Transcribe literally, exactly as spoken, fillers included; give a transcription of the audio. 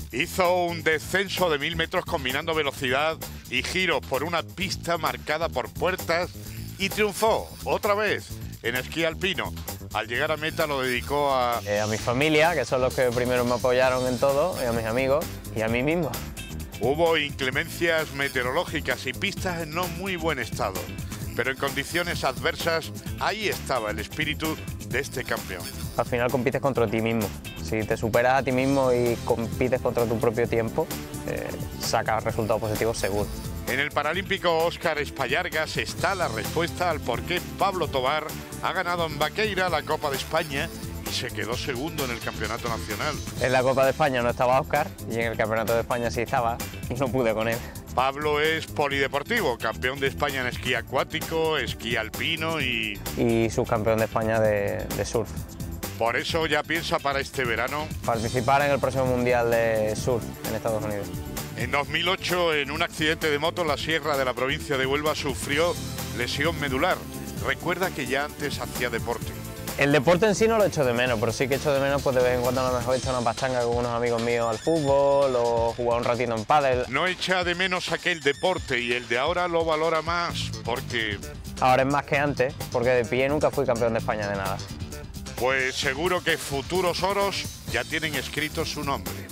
Hizo un descenso de mil metros combinando velocidad y giros por una pista marcada por puertas y triunfó otra vez en esquí alpino. Al llegar a meta lo dedicó a... Eh, a mi familia, que son los que primero me apoyaron en todo, y a mis amigos, y a mí mismo. Hubo inclemencias meteorológicas y pistas en no muy buen estado, pero en condiciones adversas ahí estaba el espíritu de este campeón. Al final compites contra ti mismo. Si te superas a ti mismo y compites contra tu propio tiempo, eh, sacas resultados positivos seguro. En el paralímpico Óscar Espallargas está la respuesta al por qué Pablo Tobar ha ganado en Vaqueira la Copa de España y se quedó segundo en el Campeonato Nacional. En la Copa de España no estaba Óscar y en el Campeonato de España sí estaba y no pude con él. Pablo es polideportivo, campeón de España en esquí acuático, esquí alpino y... y subcampeón de España de, de surf. Por eso ya piensa para este verano participar en el próximo Mundial de Surf en Estados Unidos. En dos mil ocho, en un accidente de moto en la sierra de la provincia de Huelva, sufrió lesión medular. Recuerda que ya antes hacía deporte. El deporte en sí no lo echo de menos, pero sí que echo de menos pues de vez en cuando a lo mejor echar una pachanga con unos amigos míos al fútbol o jugar un ratito en pádel. No echa de menos aquel deporte y el de ahora lo valora más porque... Ahora es más que antes, porque de pie nunca fui campeón de España de nada. Pues seguro que futuros oros ya tienen escrito su nombre.